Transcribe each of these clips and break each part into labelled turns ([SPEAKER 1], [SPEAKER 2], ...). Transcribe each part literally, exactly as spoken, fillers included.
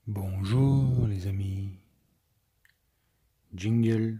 [SPEAKER 1] Bonjour les amis. Jingle.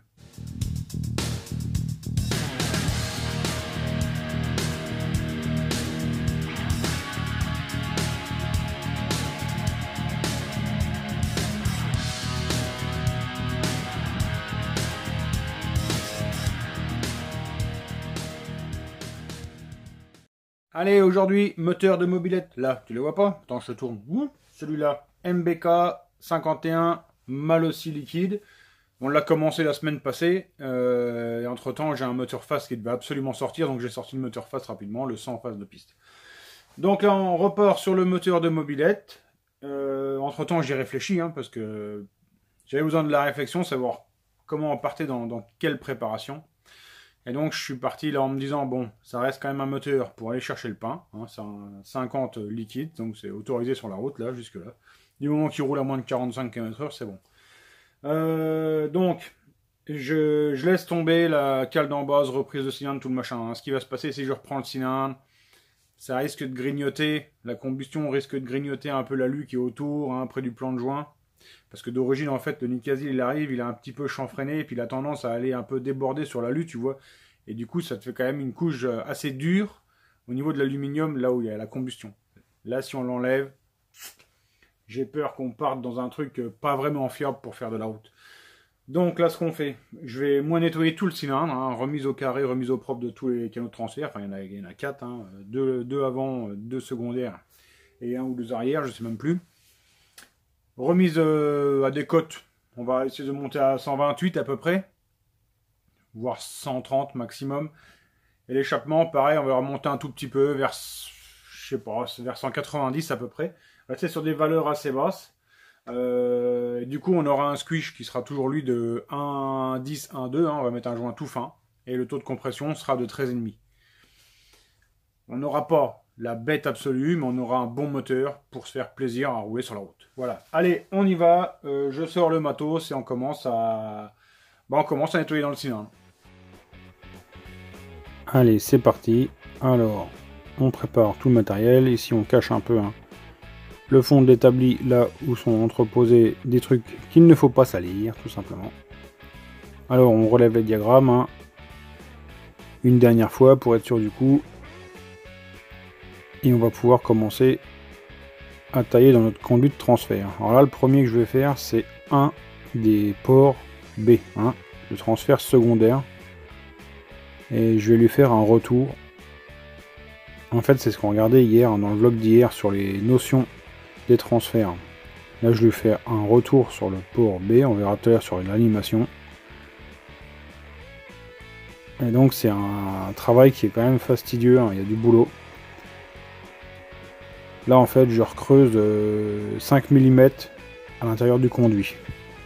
[SPEAKER 1] Allez, aujourd'hui, moteur de mobilette. Là, tu le vois pas? Attends, je tourne. Celui-là, M B K cinquante et un, mal aussi liquide. On l'a commencé la semaine passée. Euh, et entre temps, j'ai un moteur fast qui devait absolument sortir. Donc j'ai sorti le moteur fast rapidement, le cent phase de piste. Donc là, on repart sur le moteur de mobilette. Euh, entre temps, j'y réfléchis, hein, parce que j'avais besoin de la réflexion, savoir comment on partait dans, dans quelle préparation. Et donc je suis parti là en me disant, bon, ça reste quand même un moteur pour aller chercher le pain. Hein, c'est un cinquante liquide, donc c'est autorisé sur la route, là, jusque là. Du moment qu'il roule à moins de quarante-cinq kilomètres heure, c'est bon. Euh, donc, je, je laisse tomber la cale d'en base, reprise de cylindre, tout le machin. Hein. Ce qui va se passer, si je reprends le cylindre, ça risque de grignoter, la combustion risque de grignoter un peu l'alu qui est autour, hein, près du plan de joint. Parce que d'origine, en fait, le Nicasil, il arrive, il a un petit peu chanfreiné, et puis il a tendance à aller un peu déborder sur l'alu, tu vois. Et du coup, ça te fait quand même une couche assez dure au niveau de l'aluminium, là où il y a la combustion. Là, si on l'enlève, j'ai peur qu'on parte dans un truc pas vraiment fiable pour faire de la route. Donc là, ce qu'on fait, je vais moins nettoyer tout le cylindre, hein, remise au carré, remise au propre de tous les canaux de transfert. Enfin, il y en a, il y en a quatre, hein, deux, deux avant, deux secondaires et un ou deux arrière, je sais même plus. Remise euh, à des cotes, on va essayer de monter à cent vingt-huit à peu près, voire cent trente maximum. Et l'échappement, pareil, on va remonter un tout petit peu vers, je sais pas, vers cent quatre-vingt-dix à peu près. Rester sur des valeurs assez basses. Euh, et du coup, on aura un squish qui sera toujours lui de un dix, un deux. Hein, on va mettre un joint tout fin. Et le taux de compression sera de treize virgule cinq. On n'aura pas la bête absolue, mais on aura un bon moteur pour se faire plaisir à rouler sur la route. Voilà. Allez, on y va. Euh, je sors le matos et on commence à... Bah, on commence à nettoyer dans le cylindre. Allez, c'est parti. Alors, on prépare tout le matériel. Ici, on cache un peu hein, le fond de l'établi, là où sont entreposés des trucs qu'il ne faut pas salir, tout simplement. Alors, on relève les diagrammes hein, une dernière fois pour être sûr du coup. Et on va pouvoir commencer à tailler dans notre conduit de transfert. Alors là, le premier que je vais faire, c'est un des ports B, hein, le transfert secondaire. Et je vais lui faire un retour. En fait, c'est ce qu'on regardait hier, hein, dans le vlog d'hier, sur les notions des transferts. Là, je lui fais un retour sur le port B, on verra tout à l'heure sur l'animation. Et donc, c'est un travail qui est quand même fastidieux, hein, il y a du boulot. Là, en fait, je recreuse euh, cinq millimètres à l'intérieur du conduit.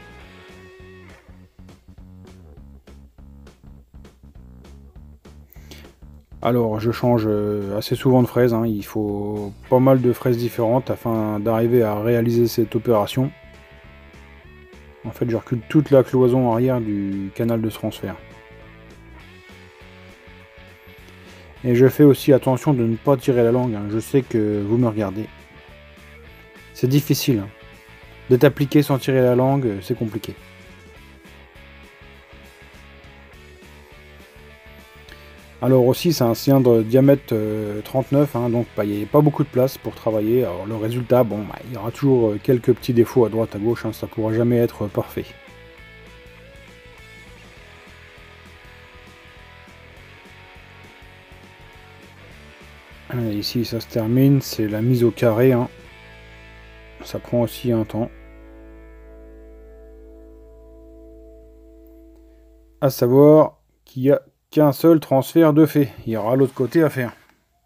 [SPEAKER 1] Alors, je change assez souvent de fraise. Hein. Il faut pas mal de fraises différentes afin d'arriver à réaliser cette opération. En fait, je recule toute la cloison arrière du canal de transfert. Et je fais aussi attention de ne pas tirer la langue. Hein. Je sais que vous me regardez. C'est difficile. Hein. D'être appliqué sans tirer la langue, c'est compliqué. Alors aussi, c'est un cylindre diamètre euh, trente-neuf, hein, donc bah, il n'y a pas beaucoup de place pour travailler. Alors le résultat, bon, bah, il y aura toujours quelques petits défauts à droite, à gauche. Hein, ça ne pourra jamais être parfait. Allez, ici, ça se termine. C'est la mise au carré. Hein. Ça prend aussi un temps. À savoir qu'il n'y a qu'un seul transfert de fait. Il y aura l'autre côté à faire.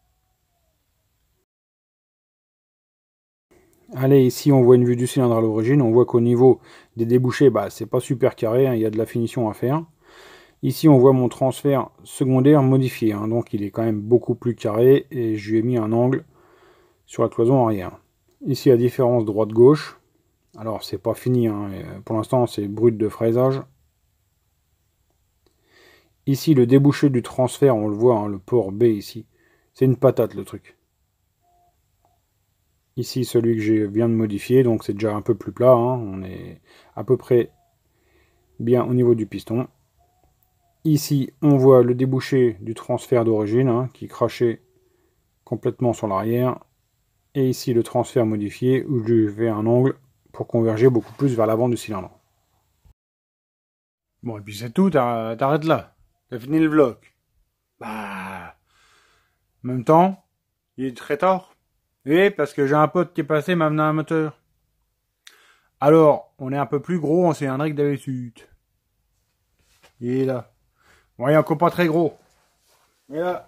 [SPEAKER 1] Allez, ici on voit une vue du cylindre à l'origine. On voit qu'au niveau des débouchés, bah, c'est pas super carré. Hein, il y a de la finition à faire. Ici on voit mon transfert secondaire modifié. Hein, donc il est quand même beaucoup plus carré. Et je lui ai mis un angle sur la cloison arrière. Ici la différence droite-gauche. Alors c'est pas fini. Hein, pour l'instant c'est brut de fraisage. Ici, le débouché du transfert, on le voit, hein, le port B ici. C'est une patate, le truc. Ici, celui que je viens de modifier, donc c'est déjà un peu plus plat, hein. On est à peu près bien au niveau du piston. Ici, on voit le débouché du transfert d'origine, hein, qui crachait complètement sur l'arrière. Et ici, le transfert modifié, où je fais un angle pour converger beaucoup plus vers l'avant du cylindre. Bon, et puis c'est tout, t'arrêtes là. T'as fini le vlog. Bah... En même temps, il est très tard. Et parce que j'ai un pote qui est passé m'a amené un moteur. Alors, on est un peu plus gros en cylindrée que d'habitude. Il est là. Bon, il est encore pas très gros. Mais là...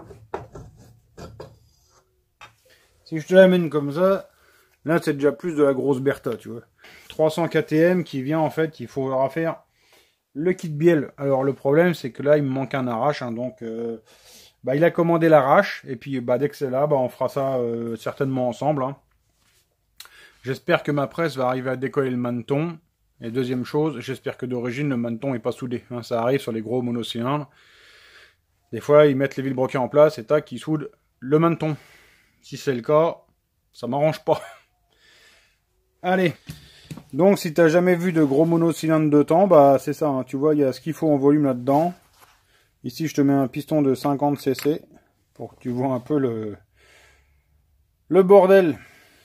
[SPEAKER 1] Si je te l'amène comme ça, là c'est déjà plus de la grosse Bertha, tu vois. trois cents K T M qui vient en fait, il faudra faire le kit bielle. Alors le problème c'est que là il me manque un arrache, hein, donc euh, bah, il a commandé l'arrache, et puis bah, dès que c'est là, bah, on fera ça euh, certainement ensemble. Hein. J'espère que ma presse va arriver à décoller le maneton. Et deuxième chose, j'espère que d'origine le maneton n'est pas soudé. Hein, ça arrive sur les gros monocylindres. Des fois ils mettent les vilebrequins en place et tac, ils soudent le maneton. Si c'est le cas, ça m'arrange pas. Allez. Donc, si t'as jamais vu de gros monocylindres de temps, bah c'est ça. Hein. Tu vois, il y a ce qu'il faut en volume là-dedans. Ici, je te mets un piston de cinquante cc pour que tu vois un peu le, le bordel.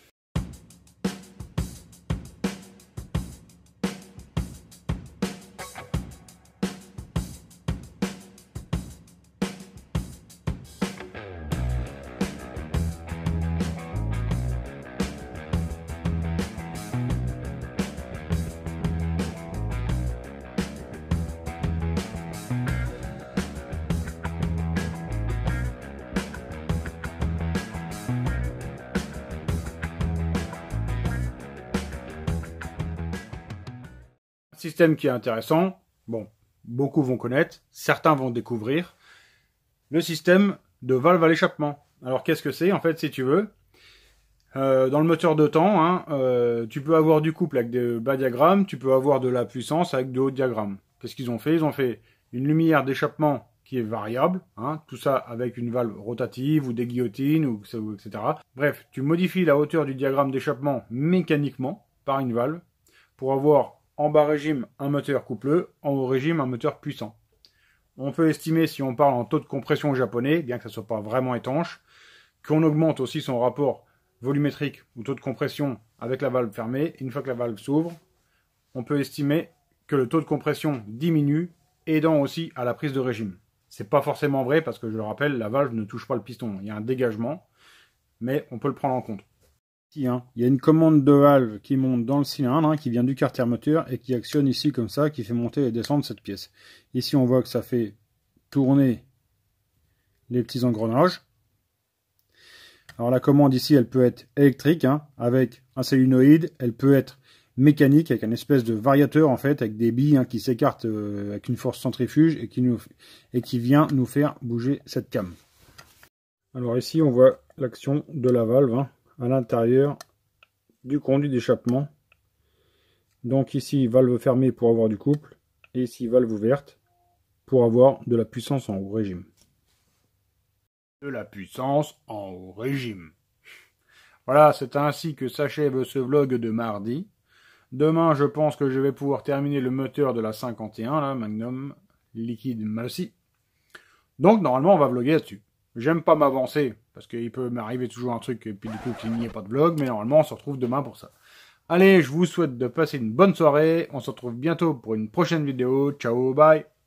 [SPEAKER 1] Système qui est intéressant, bon, beaucoup vont connaître, certains vont découvrir, le système de valve à l'échappement. Alors qu'est-ce que c'est en fait, si tu veux, euh, dans le moteur de temps, hein, euh, tu peux avoir du couple avec des bas diagrammes, tu peux avoir de la puissance avec de hauts diagrammes. Qu'est-ce qu'ils ont fait? Ils ont fait une lumière d'échappement qui est variable, hein, tout ça avec une valve rotative ou des guillotines, ou, et cetera. Bref, tu modifies la hauteur du diagramme d'échappement mécaniquement par une valve pour avoir en bas régime un moteur coupleux, en haut régime un moteur puissant. On peut estimer, si on parle en taux de compression japonais, bien que ça ne soit pas vraiment étanche, qu'on augmente aussi son rapport volumétrique ou taux de compression avec la valve fermée. Une fois que la valve s'ouvre, on peut estimer que le taux de compression diminue, aidant aussi à la prise de régime. C'est pas forcément vrai parce que, je le rappelle, la valve ne touche pas le piston. Il y a un dégagement, mais on peut le prendre en compte. Ici, hein, il y a une commande de valve qui monte dans le cylindre, hein, qui vient du carter moteur et qui actionne ici comme ça, qui fait monter et descendre cette pièce. Ici, on voit que ça fait tourner les petits engrenages. Alors la commande ici, elle peut être électrique, hein, avec un solénoïde. Elle peut être mécanique, avec une espèce de variateur, en fait, avec des billes, hein, qui s'écartent euh, avec une force centrifuge et qui, nous, et qui vient nous faire bouger cette came. Alors ici, on voit l'action de la valve, hein, à l'intérieur du conduit d'échappement. Donc ici, valve fermée pour avoir du couple, et ici, valve ouverte pour avoir de la puissance en haut régime. De la puissance en haut régime. Voilà, c'est ainsi que s'achève ce vlog de mardi. Demain, je pense que je vais pouvoir terminer le moteur de la cinquante et un, là, Magnum liquide Malossi. Donc, normalement, on va vlogger là-dessus. J'aime pas m'avancer, parce qu'il peut m'arriver toujours un truc, et puis du coup, qu'il n'y ait pas de vlog, mais normalement, on se retrouve demain pour ça. Allez, je vous souhaite de passer une bonne soirée. On se retrouve bientôt pour une prochaine vidéo. Ciao, bye!